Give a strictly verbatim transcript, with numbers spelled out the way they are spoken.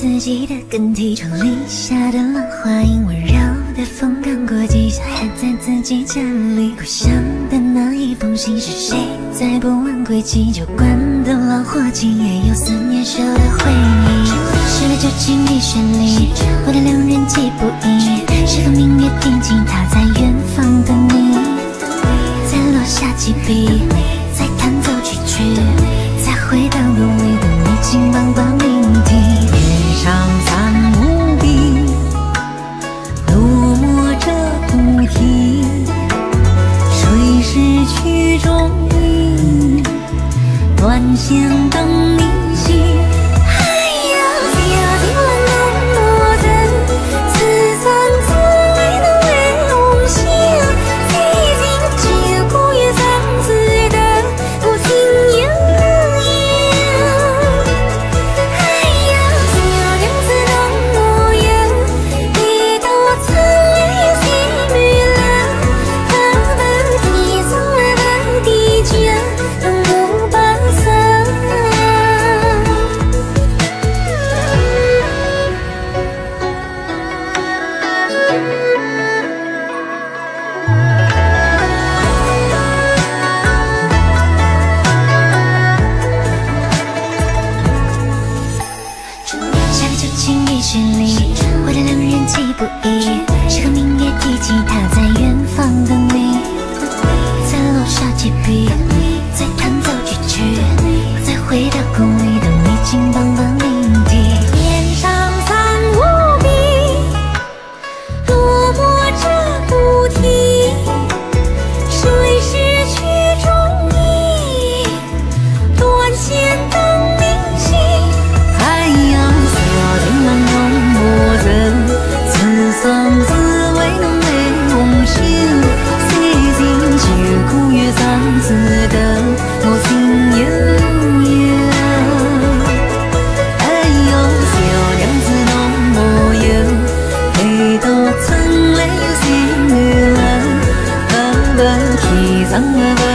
自己的更替，城里下的浪花因温柔的风刚过季，小孩在自己家里。故乡的那一封信，是谁在不忘归期？酒馆的老伙计，也有思念守的回忆。十来九情的旋律，我的两人既不易。时隔明月定睛，他在远方等你。再落下几笔，再弹奏曲曲，再回到梦里等你金榜榜鸣啼。 天上三五笔，落墨这菩提。谁是曲中意，断弦等你醒。 情意绚丽，我的两人既不易。时隔明月提起，他在远方等你。再落下几笔，再弹奏句曲，再回到宫里等你金榜榜鸣啼。 天上三五笔，落墨这菩提。谁是曲中意，断弦等你醒。太阳满容我人，此生只为能为梦醒。谁人九古月三字的我心悠悠。哎呦，小娘子侬无忧，陪到春来有心女人，不问天上的。